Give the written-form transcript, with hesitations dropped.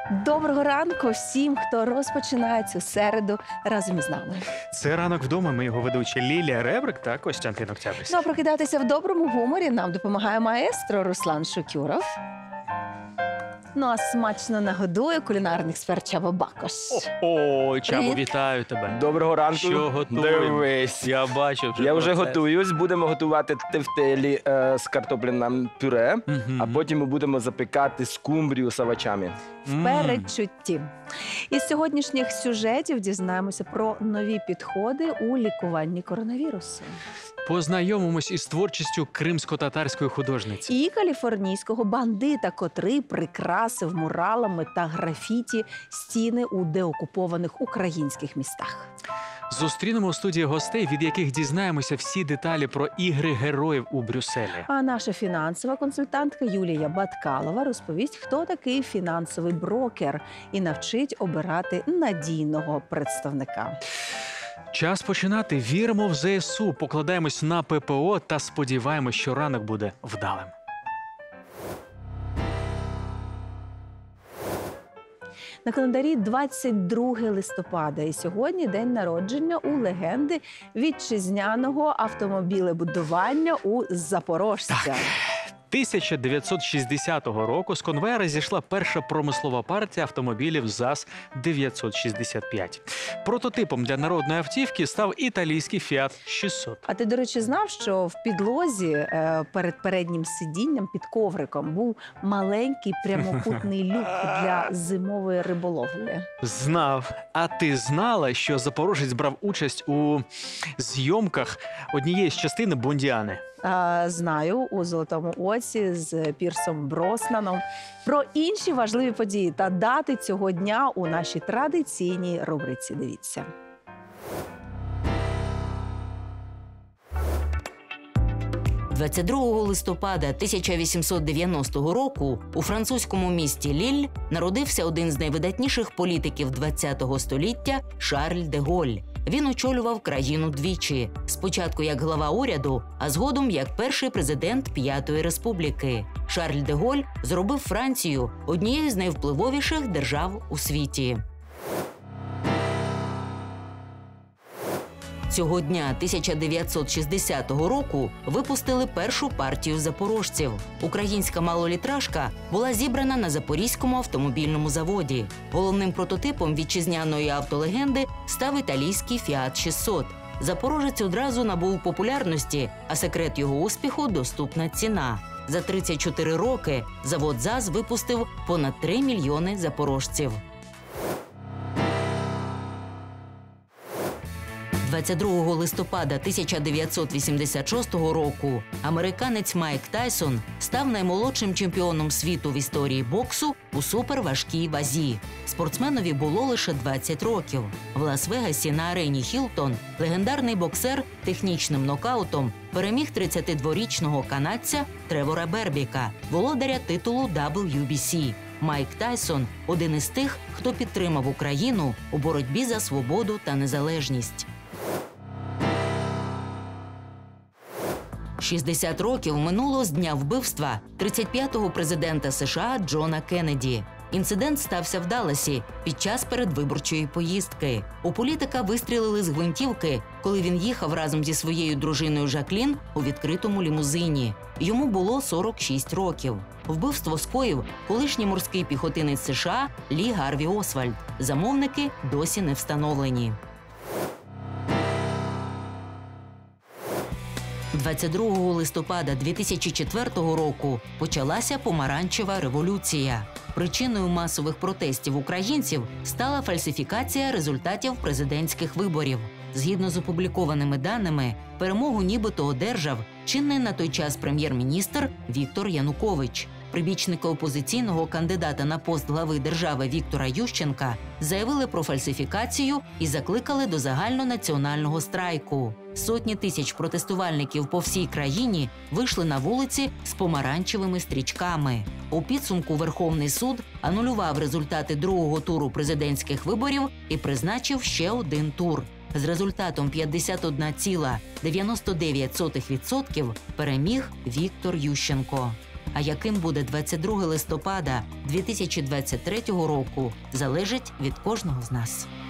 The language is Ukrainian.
Доброго ранку всім, хто розпочинає цю середу разом із нами. Це «Ранок вдома». Ми його ведучі Лілія Ребрик та Костянтин Октябрьський. Ну а прокидатися в доброму гуморі нам допомагає маестро Руслан Шукюров. Ну а смачно нагодує кулінарний експерт Чаба Бакош. Ой, Чабо, Привіт. вітаю тебе. Доброго ранку. Що готуємо? Дивись. Я бачу вже Я вже процес. готуюсь. Будемо готувати тефтелі з картопляним пюре, Мгм. а потім ми будемо запікати скумбрію з овочами. В передчутті. Із сьогоднішніх сюжетів дізнаємося про нові підходи у лікуванні коронавірусу. Познайомимось із творчістю кримсько-татарської художниці. І каліфорнійського бандита, котрий прикрасив муралами та графіті стіни у деокупованих українських містах. Зустрінемо у студії гостей, від яких дізнаємося всі деталі про ігри героїв у Брюсселі. А наша фінансова консультантка Юлія Баткалова розповість, хто такий фінансовий брокер, і навчить обирати надійного представника. Час починати. Віримо в ЗСУ, покладаємось на ППО та сподіваємось, що ранок буде вдалим. На календарі 22 листопада, і сьогодні день народження у легенди вітчизняного автомобілебудування у Запорожця. 1960 року з конвеєра зійшла перша промислова партія автомобілів ЗАЗ-965. Прототипом для народної автівки став італійський Fiat 600. А ти, до речі, знав, що в підлозі перед переднім сидінням під ковриком був маленький прямокутний люк для зимової риболовлі? Знав. А ти знала, що запорожець брав участь у зйомках однієї з частин Бондіани? Знаю, у «Золотому оці» з Пірсом Броснаном. Про інші важливі події та дати цього дня у нашій традиційній рубриці. Дивіться. – 22 листопада 1890 року у французькому місті Ліль народився один з найвидатніших політиків ХХ століття – Шарль де Голль. Він очолював країну двічі. Спочатку як глава уряду, а згодом як перший президент П'ятої республіки. Шарль де Голль зробив Францію однією з найвпливовіших держав у світі. Цього дня 1960 року випустили першу партію запорожців. Українська малолітражка була зібрана на Запорізькому автомобільному заводі. Головним прототипом вітчизняної автолегенди став італійський Fiat 600. Запорожець одразу набув популярності, а секрет його успіху – доступна ціна. За 34 роки завод ЗАЗ випустив понад 3 мільйони запорожців. 22 листопада 1986 року американець Майк Тайсон став наймолодшим чемпіоном світу в історії боксу у суперважкій вазі. Спортсменові було лише 20 років. В Лас-Вегасі на арені Хілтон легендарний боксер технічним нокаутом переміг 32-річного канадця Тревора Бербіка, володаря титулу WBC. Майк Тайсон – один із тих, хто підтримав Україну у боротьбі за свободу та незалежність. 60 років минуло з дня вбивства 35-го президента США Джона Кеннеді. Інцидент стався в Далласі під час передвиборчої поїздки. У політика вистрілили з гвинтівки, коли він їхав разом зі своєю дружиною Жаклін у відкритому лімузині. Йому було 46 років. Вбивство скоїв колишній морський піхотинець США Лі Гарві Освальд. Замовники досі не встановлені. 22 листопада 2004 року почалася помаранчева революція. Причиною масових протестів українців стала фальсифікація результатів президентських виборів. Згідно з опублікованими даними, перемогу нібито одержав чинний на той час прем'єр-міністр Віктор Янукович. Прибічники опозиційного кандидата на пост глави держави Віктора Ющенка заявили про фальсифікацію і закликали до загальнонаціонального страйку. Сотні тисяч протестувальників по всій країні вийшли на вулиці з помаранчевими стрічками. У підсумку Верховний суд анулював результати другого туру президентських виборів і призначив ще один тур. З результатом 51,99% переміг Віктор Ющенко. А яким буде 22 листопада 2023 року, залежить від кожного з нас.